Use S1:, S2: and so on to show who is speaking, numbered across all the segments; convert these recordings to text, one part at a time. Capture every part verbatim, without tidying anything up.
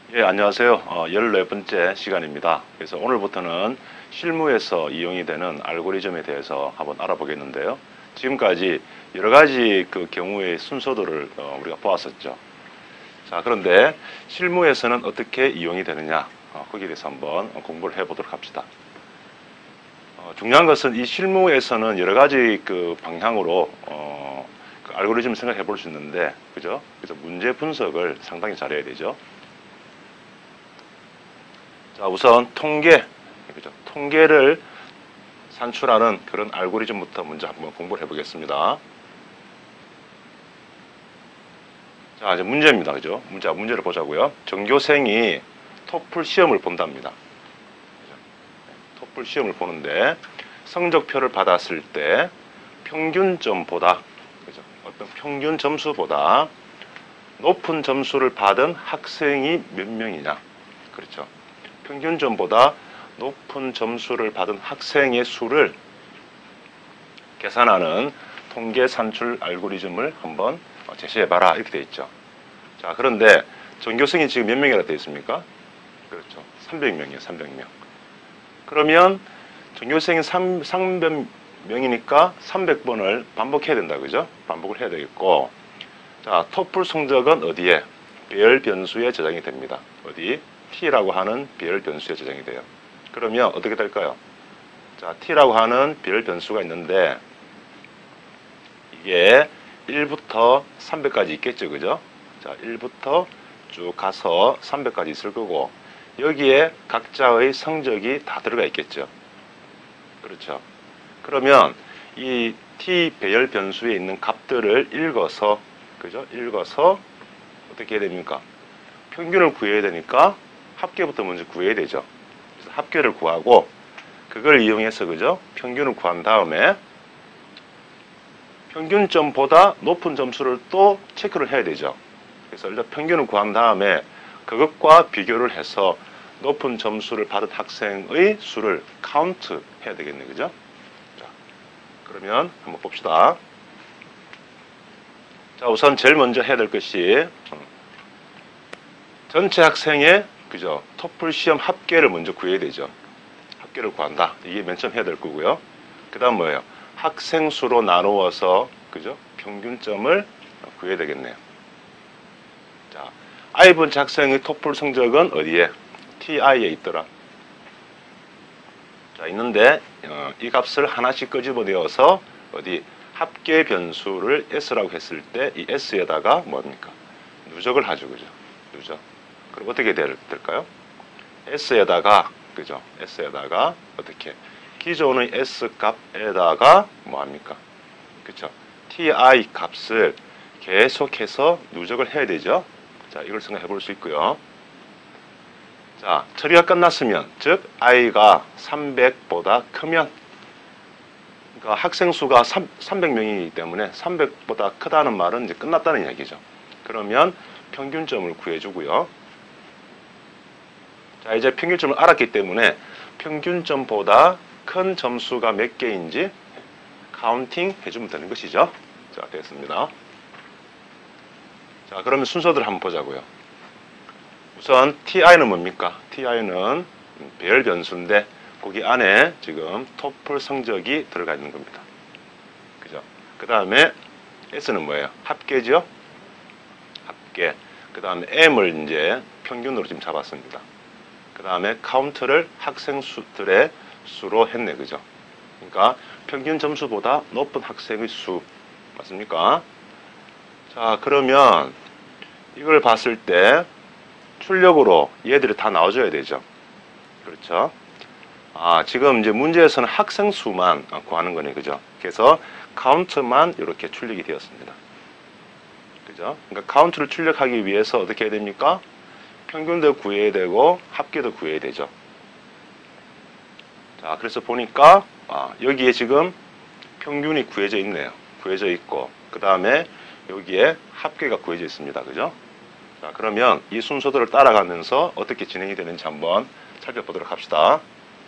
S1: 예, 안녕하세요. 어, 열네 번째 시간입니다. 그래서 오늘부터는 실무에서 이용이 되는 알고리즘에 대해서 한번 알아보겠는데요. 지금까지 여러 가지 그 경우의 순서들을 어, 우리가 보았었죠. 자, 그런데 실무에서는 어떻게 이용이 되느냐, 어, 거기에 대해서 한번 공부를 해보도록 합시다. 어, 중요한 것은 이 실무에서는 여러 가지 그 방향으로 어, 그 알고리즘을 생각해 볼 수 있는데, 그죠? 그래서 문제 분석을 상당히 잘해야 되죠. 자, 우선 통계, 그죠? 통계를 산출하는 그런 알고리즘부터 먼저 한번 공부를 해보겠습니다. 자, 이제 문제입니다. 그죠? 문제, 문제를 보자고요. 전교생이 토플 시험을 본답니다. 토플 시험을 보는데 성적표를 받았을 때 평균점보다, 그죠? 어떤 평균 점수보다 높은 점수를 받은 학생이 몇 명이냐? 그렇죠. 평균점보다 높은 점수를 받은 학생의 수를 계산하는 통계 산출 알고리즘을 한번 제시해봐라. 이렇게 되어 있죠. 자, 그런데 전교생이 지금 몇 명이라 되어 있습니까? 그렇죠. 삼백 명이에요. 삼백 명. 그러면 전교생이 삼백 명이니까 삼백 번을 반복해야 된다. 그죠? 반복을 해야 되겠고, 자, 토플 성적은 어디에? 배열 변수에 저장이 됩니다. 어디? t라고 하는 배열 변수에 저장이 돼요. 그러면 어떻게 될까요? 자, t라고 하는 배열 변수가 있는데 이게 일부터 삼백까지 있겠죠. 그죠? 자, 일부터 쭉 가서 삼백까지 있을 거고 여기에 각자의 성적이 다 들어가 있겠죠. 그렇죠. 그러면 이 t 배열 변수에 있는 값들을 읽어서, 그죠? 읽어서 어떻게 해야 됩니까? 평균을 구해야 되니까 합계부터 먼저 구해야 되죠. 그래서 합계를 구하고 그걸 이용해서, 그죠? 평균을 구한 다음에 평균점보다 높은 점수를 또 체크를 해야 되죠. 그래서 일단 평균을 구한 다음에 그것과 비교를 해서 높은 점수를 받은 학생의 수를 카운트 해야 되겠네. 그죠? 자, 그러면 한번 봅시다. 자, 우선 제일 먼저 해야 될 것이 전체 학생의, 그죠? 토플 시험 합계를 먼저 구해야 되죠. 합계를 구한다. 이게 맨 처음 해야 될 거고요. 그 다음 뭐예요? 학생 수로 나누어서, 그죠? 평균점을 구해야 되겠네요. 자, I번째 학생의 토플 성적은 어디에? 티아이에 있더라. 자, 있는데 어, 이 값을 하나씩 끄집어내어서 어디 합계 변수를 S라고 했을 때 이 S에다가 뭡니까? 누적을 하죠. 그죠? 누적. 그럼 어떻게 될, 될까요? S에다가, 그죠? S에다가 어떻게? 기존의 S 값에다가 뭐합니까? 그쵸? ti 값을 계속해서 누적을 해야 되죠. 자, 이걸 생각해 볼 수 있고요. 자, 처리가 끝났으면, 즉 i가 삼백보다 크면, 그러니까 학생 수가 삼백 명이기 때문에 삼백보다 크다는 말은 이제 끝났다는 이야기죠. 그러면 평균점을 구해주고요. 자, 이제 평균점을 알았기 때문에 평균점보다 큰 점수가 몇 개인지 카운팅 해주면 되는 것이죠. 자, 됐습니다. 자, 그러면 순서대로 한번 보자고요. 우선 ti는 뭡니까? ti는 배열 변수인데 거기 안에 지금 토플 성적이 들어가 있는 겁니다. 그죠? 그 다음에 s는 뭐예요? 합계죠? 합계. 그 다음에 m을 이제 평균으로 지금 잡았습니다. 그 다음에 카운트를 학생 수들의 수로 했네. 그죠? 그러니까 평균 점수보다 높은 학생의 수. 맞습니까? 자, 그러면 이걸 봤을 때 출력으로 얘들이 다 나와줘야 되죠. 그렇죠? 아, 지금 이제 문제에서는 학생 수만 구하는 거네. 그죠? 그래서 카운트만 이렇게 출력이 되었습니다. 그죠? 그러니까 카운트를 출력하기 위해서 어떻게 해야 됩니까? 평균도 구해야 되고 합계도 구해야 되죠. 자, 그래서 보니까 아, 여기에 지금 평균이 구해져 있네요. 구해져 있고 그 다음에 여기에 합계가 구해져 있습니다. 그죠? 자, 그러면 이 순서들을 따라가면서 어떻게 진행이 되는지 한번 살펴보도록 합시다.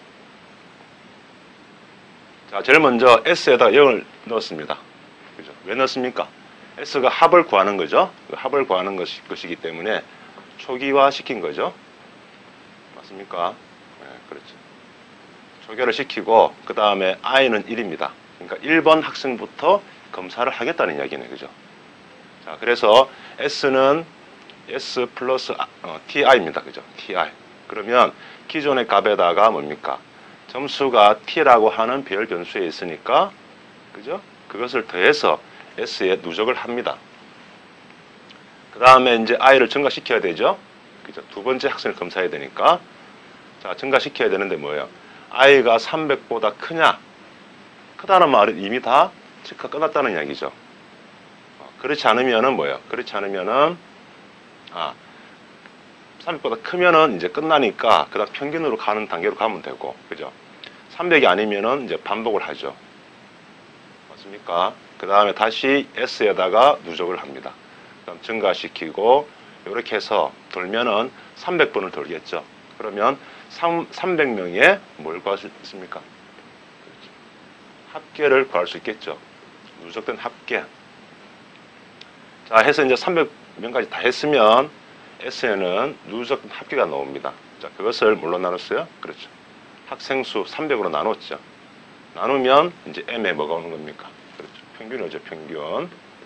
S1: 자, 제일 먼저 S에다 영을 넣었습니다. 그죠? 왜 넣었습니까? S가 합을 구하는 거죠. 합을 구하는 것이, 것이기 때문에 초기화 시킨 거죠. 맞습니까? 네, 그렇죠. 초기화를 시키고 그 다음에 i는 일입니다. 그러니까 일 번 학생부터 검사를 하겠다는 이야기네, 그죠? 자, 그래서 s는 s 플러스 어, ti입니다, 그죠? ti. 그러면 기존의 값에다가 뭡니까? 점수가 t라고 하는 배열 변수에 있으니까, 그죠? 그것을 더해서 s에 누적을 합니다. 그 다음에 이제 i를 증가시켜야 되죠? 그죠? 두 번째 학생을 검사해야 되니까. 자, 증가시켜야 되는데 뭐예요? i가 삼백보다 크냐? 크다는 말은 이미 다 체크가 끝났다는 이야기죠. 어, 그렇지 않으면은 뭐예요? 그렇지 않으면은, 아, 삼백보다 크면은 이제 끝나니까 그다음 평균으로 가는 단계로 가면 되고, 그죠? 삼백이 아니면은 이제 반복을 하죠. 맞습니까? 그 다음에 다시 s에다가 누적을 합니다. 그다음 증가시키고 이렇게 해서 돌면은 삼백 번을 돌겠죠. 그러면 삼백 명의 뭘 구할 수 있습니까? 합계를 구할 수 있겠죠. 누적된 합계. 자, 해서 이제 삼백 명까지 다 했으면 S에는 누적된 합계가 나옵니다. 자, 그것을 뭘로 나눴어요? 그렇죠. 학생 수 삼백으로 나눴죠. 나누면 이제 M에 뭐가 오는 겁니까? 그렇죠. 평균이 오죠, 평균.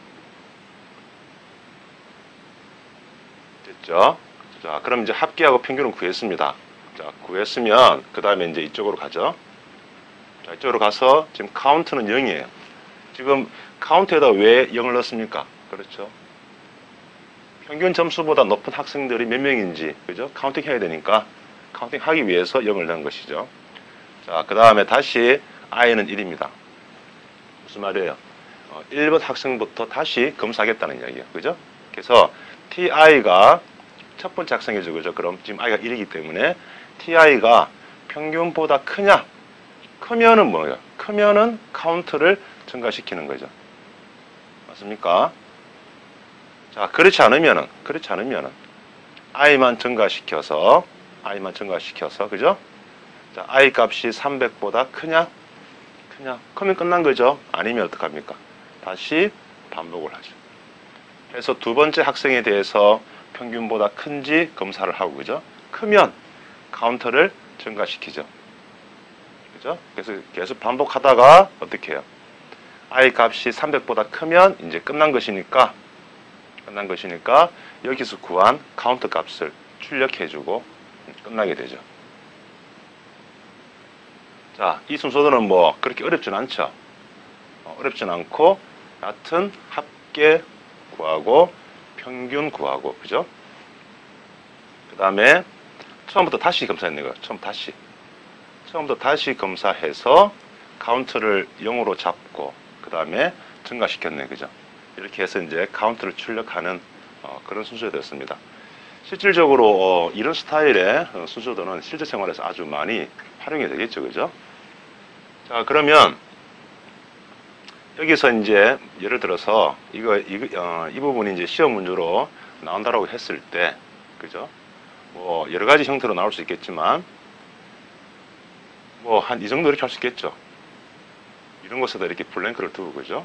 S1: 됐죠? 자, 그럼 이제 합계하고 평균을 구했습니다. 자, 구했으면 그 다음에 이제 이쪽으로 가죠. 자, 이쪽으로 가서 지금 카운트는 영이에요. 지금 카운트에다 왜 영을 넣습니까? 그렇죠. 평균 점수보다 높은 학생들이 몇 명인지, 그죠? 카운팅 해야 되니까 카운팅 하기 위해서 영을 넣은 것이죠. 자, 그 다음에 다시 i는 일입니다. 무슨 말이에요? 어, 일 번 학생부터 다시 검사하겠다는 이야기예요. 그죠? 그래서 ti가 첫 번째 학생이죠. 그죠? 그럼 지금 i가 일이기 때문에 ti가 평균보다 크냐? 크면은 뭐예요? 크면은 카운트를 증가시키는 거죠. 맞습니까? 자, 그렇지 않으면은, 그렇지 않으면은, i만 증가시켜서, i만 증가시켜서, 그죠? 자, i 값이 삼백보다 크냐? 크냐? 크면 끝난 거죠? 아니면 어떡합니까? 다시 반복을 하죠. 그래서 두 번째 학생에 대해서 평균보다 큰지 검사를 하고, 그죠? 크면 카운터를 증가시키죠. 그죠? 그래서 계속 반복하다가 어떻게 해요? i 값이 삼백보다 크면 이제 끝난 것이니까, 끝난 것이니까 여기서 구한 카운트 값을 출력해주고 끝나게 되죠. 자, 이 순서들은 뭐 그렇게 어렵진 않죠. 어, 어렵진 않고 같은 합계 구하고 평균 구하고, 그죠? 그 다음에 처음부터 다시 검사했네, 거. 처음 다시. 처음부터 다시 검사해서 카운트를 영으로 잡고 그 다음에 증가시켰네, 그죠? 이렇게 해서 이제 카운트를 출력하는 어, 그런 순서가 되었습니다. 실질적으로 어, 이런 스타일의 어, 순서들은 실제 생활에서 아주 많이 활용이 되겠죠, 그죠? 자, 그러면 여기서 이제 예를 들어서 이거 이, 어, 이 부분이 이제 시험 문제로 나온다라고 했을 때, 그죠? 뭐 여러 가지 형태로 나올 수 있겠지만 뭐 한 이 정도 이렇게 할 수 있겠죠. 이런 곳에다 이렇게 블랭크를 두고, 그죠?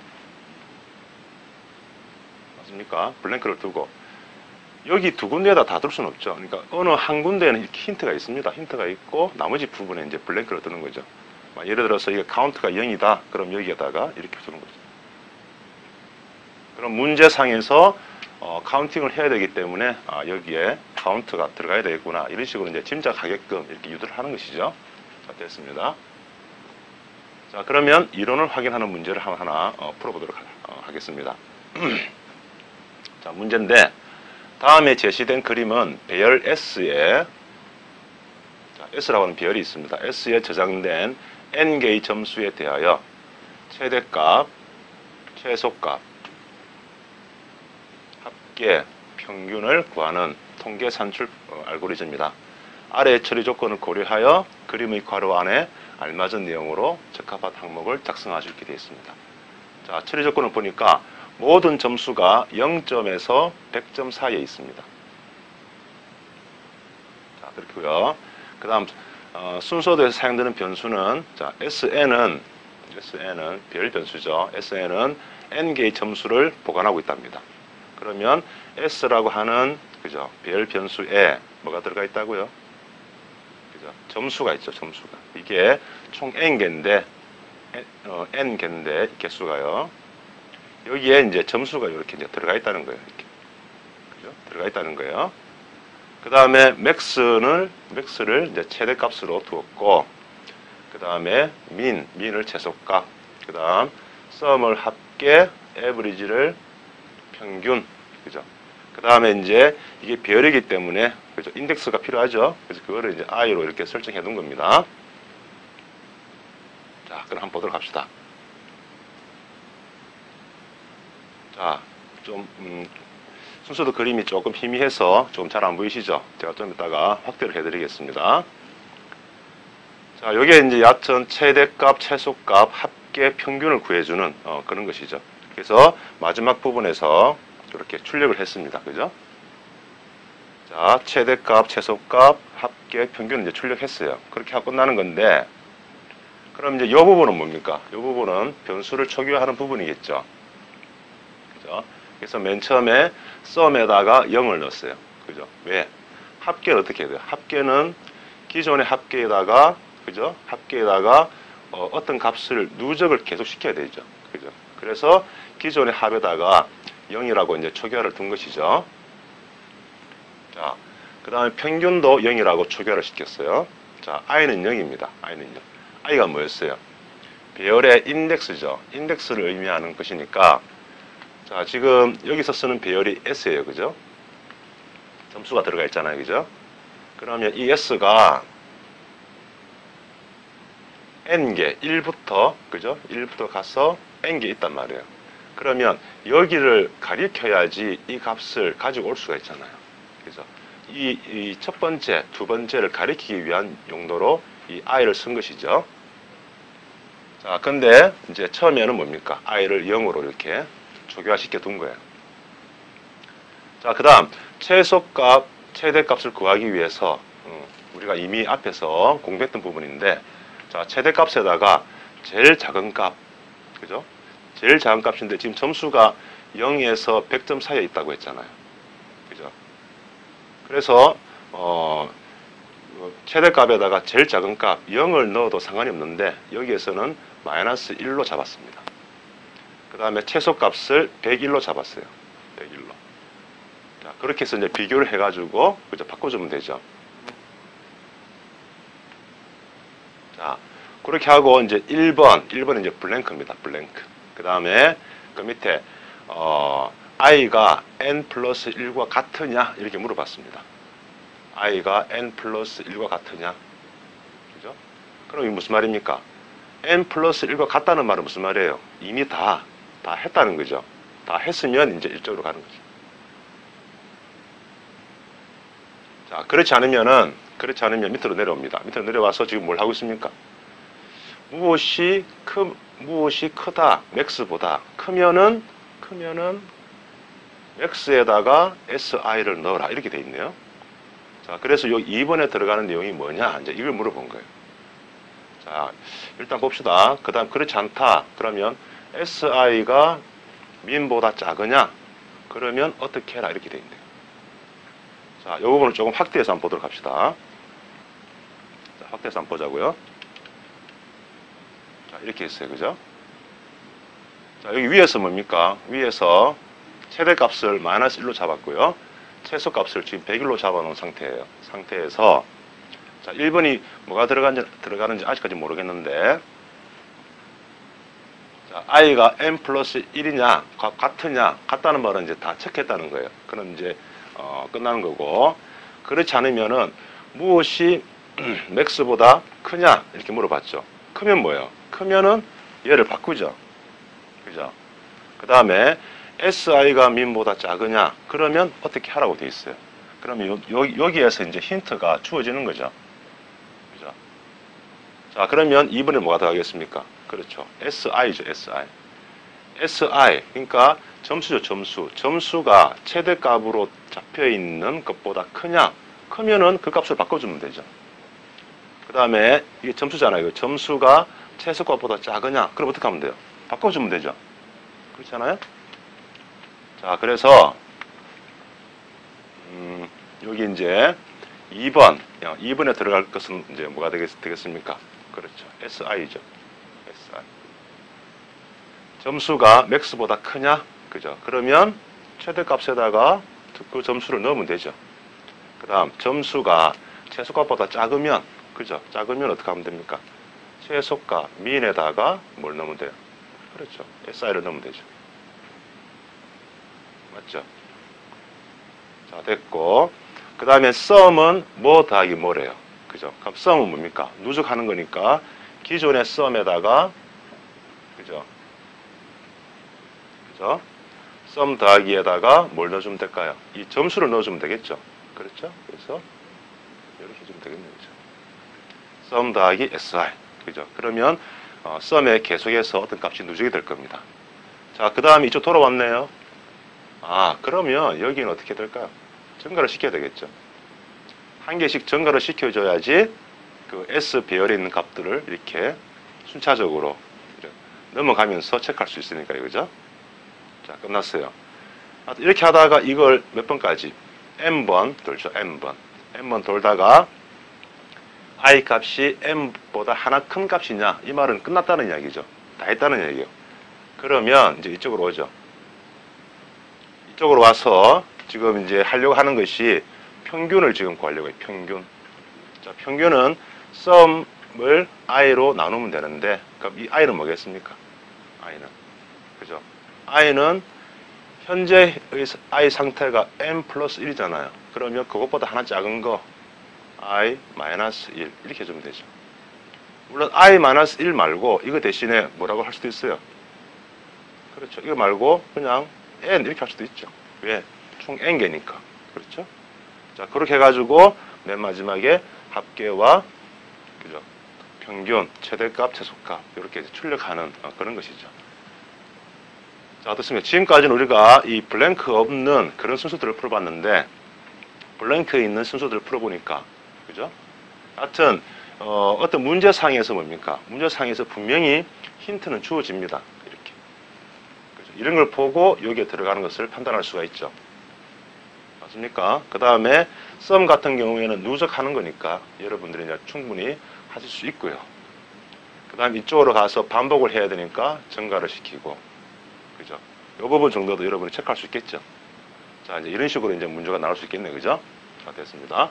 S1: 맞습니까? 블랭크를 두고 여기 두 군데에다 다 둘 수는 없죠. 그러니까 어느 한 군데에는 이렇게 힌트가 있습니다. 힌트가 있고 나머지 부분에 이제 블랭크를 두는 거죠. 예를 들어서 이게 카운트가 영이다. 그럼 여기에다가 이렇게 두는 거죠. 그럼 문제상에서 어, 카운팅을 해야 되기 때문에 아, 여기에 카운트가 들어가야 되겠구나. 이런 식으로 이제 짐작하게끔 이렇게 유도를 하는 것이죠. 자, 됐습니다. 자, 그러면 이론을 확인하는 문제를 하나 어, 풀어보도록 하, 어, 하겠습니다. 자, 문제인데 다음에 제시된 그림은 배열 S에 자, S라고 하는 배열이 있습니다. S에 저장된 N개의 점수에 대하여 최대값, 최소값, 합계, 평균을 구하는 통계 산출 어, 알고리즘입니다. 아래의 처리 조건을 고려하여 그림의 괄호 안에 알맞은 내용으로 적합한 항목을 작성할 수 있게 되어 있습니다. 자, 처리 조건을 보니까 모든 점수가 영 점에서 백 점 사이에 있습니다. 자, 그렇고요. 그 다음 어, 순서도에서 사용되는 변수는 자, 에스엔은 에스엔은 별 변수죠. 에스엔은 n개의 점수를 보관하고 있답니다. 그러면 S라고 하는 그죠? 배열 변수에 뭐가 들어가 있다고요? 그죠? 점수가 있죠, 점수가. 이게 총 n개인데, n, 어, n개인데, 개수가요. 여기에 이제 점수가 이렇게 이제 들어가 있다는 거예요. 이렇게. 그죠? 들어가 있다는 거예요. 그 다음에 max는, max를 이제 최대값으로 두었고, 그 다음에 min, min을 최소값, 그 다음 sum을 합계, average를 평균, 그죠? 그 다음에 이제 이게 배열이기 때문에, 그죠? 인덱스가 필요하죠? 그래서 그거를 이제 i로 이렇게 설정해 둔 겁니다. 자, 그럼 한번 보도록 합시다. 자, 좀, 음, 순서도 그림이 조금 희미해서 좀 잘 안 보이시죠? 제가 좀 이따가 확대를 해드리겠습니다. 자, 여기에 이제 얕은 최대값, 최소값, 합계 평균을 구해주는 어, 그런 것이죠. 그래서 마지막 부분에서 이렇게 출력을 했습니다. 그죠? 자, 최대값, 최소값, 합계 평균을 이제 출력했어요. 그렇게 하고 끝나는 건데, 그럼 이제 이 부분은 뭡니까? 이 부분은 변수를 초기화하는 부분이겠죠. 그죠? 그래서 맨 처음에 sum에다가 영을 넣었어요. 그죠? 왜? 합계는 어떻게 해야 돼요? 합계는 기존의 합계에다가, 그죠? 합계에다가 어, 어떤 값을 누적을 계속 시켜야 되죠. 그죠? 그래서 기존의 합에다가 영이라고 이제 초기화를 둔 것이죠. 자, 그 다음에 평균도 영이라고 초기화를 시켰어요. 자, i는 영입니다. i는 영. i가 뭐였어요? 배열의 인덱스죠. 인덱스를 의미하는 것이니까, 자, 지금 여기서 쓰는 배열이 s예요. 그죠? 점수가 들어가 있잖아요. 그죠? 그러면 이 s가 n개, 일부터, 그죠? 일부터 가서 n개 있단 말이에요. 그러면 여기를 가리켜야지 이 값을 가지고 올 수가 있잖아요. 그죠? 이, 이 첫 번째, 두 번째를 가리키기 위한 용도로 이 i를 쓴 것이죠. 자, 근데 이제 처음에는 뭡니까? i를 영으로 이렇게 초기화시켜 둔 거예요. 자, 그 다음 최소값, 최대값을 구하기 위해서 음, 우리가 이미 앞에서 공부했던 부분인데, 자, 최대값에다가 제일 작은 값, 그죠? 제일 작은 값인데 지금 점수가 영에서 백 점 사이에 있다고 했잖아요. 그죠? 그래서 어, 최대값에다가 제일 작은 값 영을 넣어도 상관이 없는데 여기에서는 마이너스 일로 잡았습니다. 그 다음에 최소값을 백일로 잡았어요. 백일로. 자, 그렇게 해서 이제 비교를 해가지고 그죠? 바꿔주면 되죠. 자, 그렇게 하고 이제 일 번, 일 번은 이제 블랭크입니다. 블랭크. 그 다음에 그 밑에 어, i가 n 플러스 일과 같으냐 이렇게 물어봤습니다. i가 n 플러스 일과 같으냐, 그죠? 그럼 이게 무슨 말입니까? n 플러스 일과 같다는 말은 무슨 말이에요? 이미 다, 다 했다는 거죠. 다 했으면 이제 일적으로 가는 거죠. 자, 그렇지 않으면은, 그렇지 않으면 밑으로 내려옵니다. 밑으로 내려와서 지금 뭘 하고 있습니까? 무엇이 크, 무엇이 크다, 맥스보다 크면은, 크면은, 맥스에다가 에스아이를 넣어라. 이렇게 돼 있네요. 자, 그래서 요 이 번에 들어가는 내용이 뭐냐? 이제 이걸 물어본 거예요. 자, 일단 봅시다. 그 다음, 그렇지 않다. 그러면 에스아이가 민보다 작으냐? 그러면 어떻게 해라? 이렇게 돼 있네요. 자, 이 부분을 조금 확대해서 한번 보도록 합시다. 자, 확대해서 한번 보자고요. 자, 이렇게 있어요. 그죠? 자, 여기 위에서 뭡니까? 위에서 최대값을 마이너스 일로 잡았고요. 최소값을 지금 백일로 잡아놓은 상태예요. 상태에서 자, 일 번이 뭐가 들어가는지, 들어가는지 아직까지 모르겠는데, 자, i가 n 플러스 일이냐, 같으냐, 같다는 말은 이제 다 체크했다는 거예요. 그럼 이제 어, 끝나는 거고, 그렇지 않으면은 무엇이 맥스보다 크냐 이렇게 물어봤죠. 크면 뭐예요? 크면은 얘를 바꾸죠. 그죠? 그 다음에 에스아이가 민보다 작으냐? 그러면 어떻게 하라고 돼 있어요. 그러면 요, 요, 여기에서 이제 힌트가 주어지는 거죠. 그죠? 자, 그러면 이 번에 뭐가 더하겠습니까? 그렇죠. 에스아이죠, 에스아이. 에스아이, 그러니까 점수죠, 점수. 점수가 최대값으로 잡혀 있는 것보다 크냐? 크면은 그 값을 바꿔주면 되죠. 그 다음에 이게 점수잖아요. 점수가 최소값보다 작으냐? 그럼 어떻게 하면 돼요? 바꿔주면 되죠. 그렇지 않아요? 자, 그래서 음, 여기 이제 이 번, 이 번에 들어갈 것은 이제 뭐가 되겠, 되겠습니까? 그렇죠. 에스아이죠. 에스아이. 점수가 맥스보다 크냐? 그죠? 그러면 최대값에다가 그 점수를 넣으면 되죠. 그 다음 점수가 최소값보다 작으면, 그죠? 작으면 어떻게 하면 됩니까? 최소값 민에다가 뭘 넣으면 돼요? 그렇죠. 에스아이를 넣으면 되죠. 맞죠? 자, 됐고. 그 다음에 썸은 뭐 더하기 뭐래요? 그죠? 그럼 썸은 뭡니까? 누적하는 거니까 기존의 썸에다가, 그죠? 그죠? 썸 더하기에다가 뭘 넣어주면 될까요? 이 점수를 넣어주면 되겠죠? 그렇죠? 그래서 이렇게 해주면 되겠네요. 그죠? 썸 더하기 에스아이. 그죠? 그러면 어, 썸의 계속해서 어떤 값이 누적이 될 겁니다. 자, 그 다음에 이쪽 돌아왔네요. 아, 그러면 여기는 어떻게 될까요? 증가를 시켜야 되겠죠. 한 개씩 증가를 시켜줘야지 그 S 배열에 있는 값들을 이렇게 순차적으로 넘어가면서 체크할 수 있으니까요. 그죠? 자, 끝났어요. 이렇게 하다가 이걸 몇 번까지? N번 돌죠. N번. N번 돌다가 I 값이 M보다 하나 큰 값이냐? 이 말은 끝났다는 이야기죠. 다 했다는 이야기예요. 그러면 이제 이쪽으로 오죠. 이쪽으로 와서 지금 이제 하려고 하는 것이 평균을 지금 구하려고 해요. 평균. 자, 평균은 썸을 i로 나누면 되는데, 그럼 이 i는 뭐겠습니까? i는. 그죠? i는 현재의 i 상태가 n 플러스 일이잖아요. 그러면 그것보다 하나 작은 거 i 마이너스 일 이렇게 해주면 되죠. 물론 i 마이너스 일 말고 이거 대신에 뭐라고 할 수도 있어요. 그렇죠. 이거 말고 그냥 n 이렇게 할 수도 있죠. 왜? 총 n개니까. 그렇죠? 자, 그렇게 해가지고 맨 마지막에 합계와 그죠? 평균, 최대값, 최소값 이렇게 출력하는 어, 그런 것이죠. 자, 어떻습니까? 지금까지는 우리가 이 블랭크 없는 그런 순서들을 풀어봤는데 블랭크에 있는 순서들을 풀어보니까 그죠? 하여튼 어, 어떤 문제상에서 뭡니까? 문제상에서 분명히 힌트는 주어집니다. 이렇게. 그죠? 이런 걸 보고 여기에 들어가는 것을 판단할 수가 있죠. 맞습니까? 그 다음에 썸 같은 경우에는 누적하는 거니까 여러분들이 이제 충분히 하실 수 있고요. 그 다음 이쪽으로 가서 반복을 해야 되니까 증가를 시키고, 그죠? 이 부분 정도도 여러분이 체크할 수 있겠죠. 자, 이제 이런 식으로 이제 문제가 나올 수 있겠네요. 그죠? 자, 됐습니다.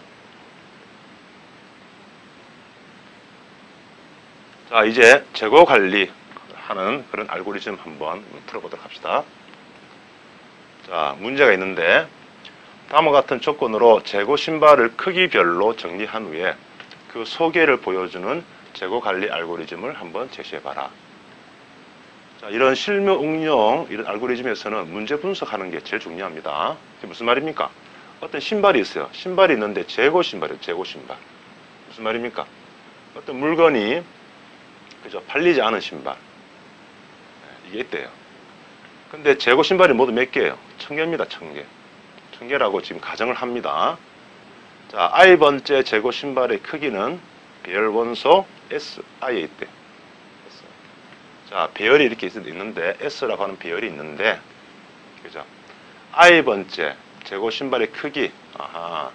S1: 자, 이제 재고 관리하는 그런 알고리즘 한번 풀어보도록 합시다. 자, 문제가 있는데, 다음과 같은 조건으로 재고 신발을 크기별로 정리한 후에 그 소개를 보여주는 재고 관리 알고리즘을 한번 제시해봐라. 자, 이런 실무 응용, 이런 알고리즘에서는 문제 분석하는 게 제일 중요합니다. 이게 무슨 말입니까? 어떤 신발이 있어요. 신발이 있는데 재고 신발이에요. 재고 신발. 무슨 말입니까? 어떤 물건이 그죠? 팔리지 않은 신발. 이게 있대요. 근데 재고 신발이 모두 몇 개예요? 천 개입니다. 천 개. 천 개라고 지금 가정을 합니다. 자, i번째 재고 신발의 크기는 배열 원소 에스아이에 있대. S. 자, 배열이 이렇게 있는데 S라고 하는 배열이 있는데, 그죠? i번째 재고 신발의 크기. 아하.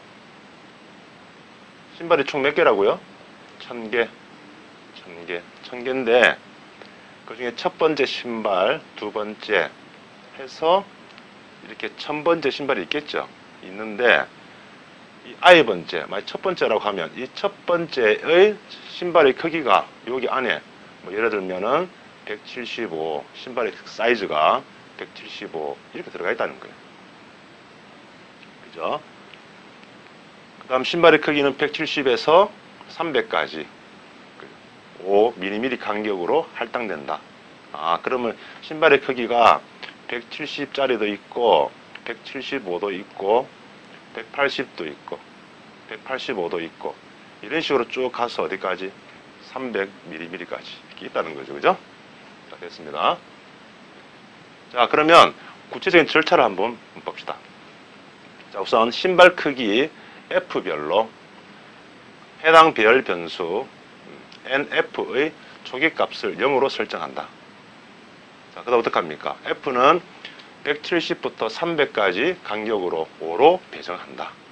S1: 신발이 총 몇 개라고요? 천 개. 천 개. 천 개인데 그 중에 첫 번째 신발, 두 번째 해서 이렇게 천 번째 신발이 있겠죠. 있는데 이 i번째, 만약 첫 번째라고 하면 이 첫 번째의 신발의 크기가 여기 안에 뭐 예를 들면은 백칠십오, 신발의 사이즈가 백칠십오 이렇게 들어가 있다는 거예요. 그죠? 그 다음 신발의 크기는 백칠십에서 삼백까지 오 밀리미터 간격으로 할당된다. 아, 그러면 신발의 크기가 백칠십짜리도 있고 백칠십오도 있고 백팔십도 있고 백팔십오도 있고 이런 식으로 쭉 가서 어디까지? 삼백 밀리미터까지 이렇게 있다는 거죠. 그죠? 자, 됐습니다. 자, 그러면 구체적인 절차를 한번 봅시다. 자, 우선 신발 크기 F별로 해당 배열 변수 엔에프의 초기값을 영으로 설정한다. 자, 그 다음 어떡합니까? F는 백칠십부터 삼백까지 간격으로 오로 배정한다.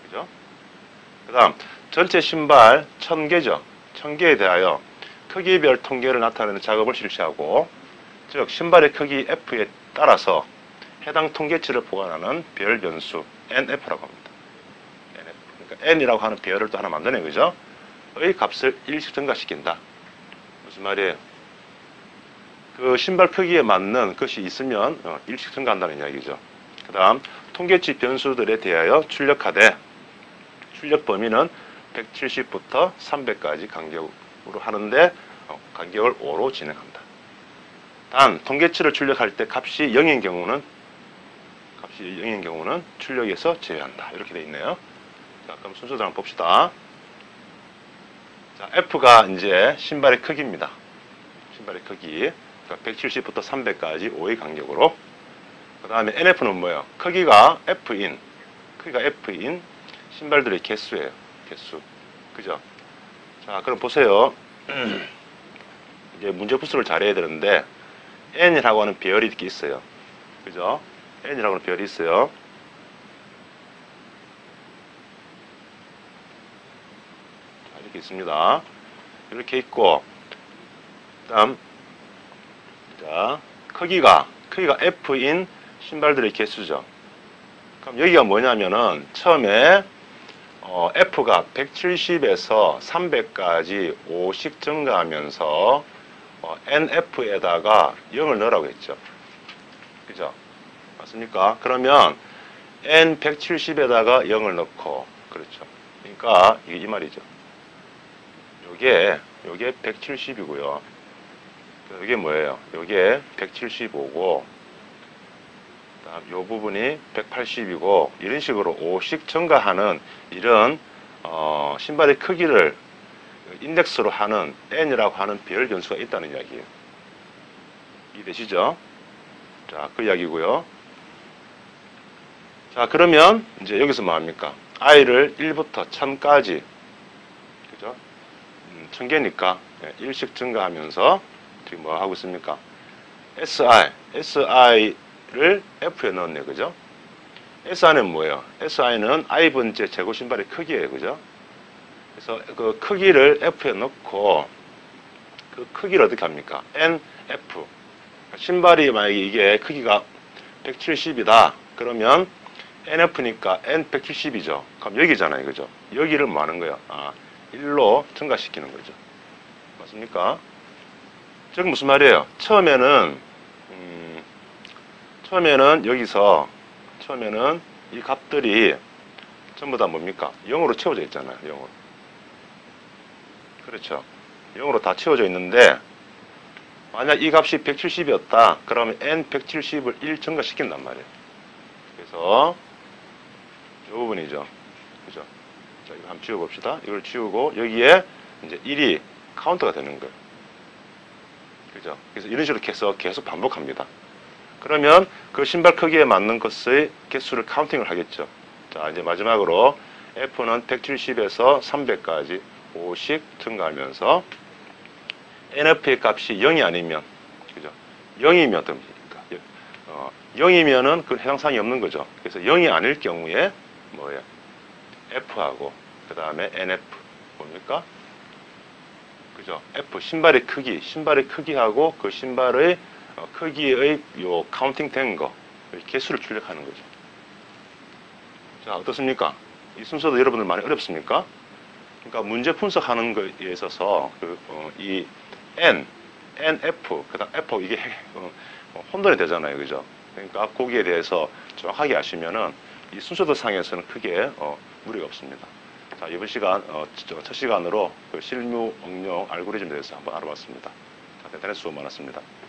S1: 그죠? 그 다음, 전체 신발 천 개죠. 천 개에 대하여 크기별 통계를 나타내는 작업을 실시하고, 즉, 신발의 크기 F에 따라서 해당 통계치를 보관하는 배열 변수 엔에프라고 합니다. 엔에프. 그러니까 N이라고 하는 배열을 또 하나 만드네, 그죠? 의 값을 일씩 증가시킨다. 무슨 말이에요? 그 신발 크기에 맞는 것이 있으면 어, 일씩 증가한다는 이야기죠. 그 다음, 통계치 변수들에 대하여 출력하되, 출력 범위는 백칠십부터 삼백까지 간격으로 하는데, 어, 간격을 오로 진행한다. 단, 통계치를 출력할 때 값이 영인 경우는, 값이 영인 경우는 출력에서 제외한다. 이렇게 되어 있네요. 자, 그럼 순서대로 한번 봅시다. 자, F가 이제 신발의 크기입니다. 신발의 크기. 그러니까 백칠십부터 삼백까지 오의 간격으로. 그 다음에 엔에프는 뭐예요? 크기가 F인, 크기가 F인 신발들의 개수예요. 개수. 그죠? 자, 그럼 보세요. 이제 문제 풀이를 잘해야 되는데, N이라고 하는 배열이 이렇게 있어요. 그죠? N이라고 하는 배열이 있어요. 자, 이렇게 있습니다. 이렇게 있고, 그 다음, 자, 크기가, 크기가 F인 신발들의 개수죠. 그럼 여기가 뭐냐면은, 처음에, 어, F가 백칠십에서 삼백까지 오씩 증가하면서, 어, 엔에프에다가 영을 넣으라고 했죠. 그죠? 맞습니까? 그러면, 엔 백칠십에다가 영을 넣고, 그렇죠. 그러니까, 이게 이 말이죠. 요게, 요게 백칠십이고요. 이게 뭐예요? 이게 백칠십오고, 이 부분이 백팔십이고, 이런 식으로 오씩 증가하는 이런 어, 신발의 크기를 인덱스로 하는 N이라고 하는 배열 변수가 있다는 이야기예요. 이해되시죠? 자, 그 이야기고요. 자, 그러면 이제 여기서 뭐 합니까? i를 일부터 천까지, 그죠? 음, 천 개니까 일씩 증가하면서 지금 뭐 하고 있습니까? si, si를 F에 넣었네, 그죠? si는 뭐예요? si는 i번째 재고 신발의 크기예요, 그죠? 그래서 그 크기를 F에 넣고, 그 크기를 어떻게 합니까? 엔에프. 신발이 만약에 이게 크기가 백칠십이다. 그러면 엔에프니까 엔 백칠십이죠. 그럼 여기잖아요, 그죠? 여기를 뭐 하는 거예요? 아, 일로 증가시키는 거죠. 맞습니까? 즉 무슨 말이에요? 처음에는 음, 처음에는 여기서 처음에는 이 값들이 전부 다 뭡니까? 영으로 채워져 있잖아요. 영으로. 그렇죠. 영으로 다 채워져 있는데 만약 이 값이 백칠십이었다. 그러면 엔 백칠십을 일 증가시킨단 말이에요. 그래서 이 부분이죠. 그죠? 자, 이거 한번 지워봅시다. 이걸 지우고 여기에 이제 일이 카운터가 되는 거예요. 그죠? 그래서 이런 식으로 해서 계속 반복합니다. 그러면 그 신발 크기에 맞는 것의 개수를 카운팅을 하겠죠. 자, 이제 마지막으로 F는 백칠십에서 삼백까지 오씩 증가하면서 엔에프의 값이 영이 아니면, 그죠? 영이면 됩니까? 어, 영이면은 그 해당사항이 없는 거죠. 그래서 영이 아닐 경우에 뭐예요? F하고 그 다음에 엔에프 뭡니까? 그죠? F 신발의 크기, 신발의 크기하고 그 신발의 어, 크기의 요 카운팅 된 거, 개수를 출력하는 거죠. 자, 어떻습니까? 이 순서도 여러분들 많이 어렵습니까? 그러니까 문제 분석하는 거에 있어서 그, 어, 이 N, 엔에프, 그 다음 F 이게 어, 혼돈이 되잖아요, 그죠? 그러니까 거기에 대해서 정확하게 아시면은 이 순서도 상에서는 크게 어, 무리가 없습니다. 자, 이번 시간 어, 첫 시간으로 그 실무 응용 알고리즘에 대해서 한번 알아봤습니다. 자, 대단히 수고 많았습니다.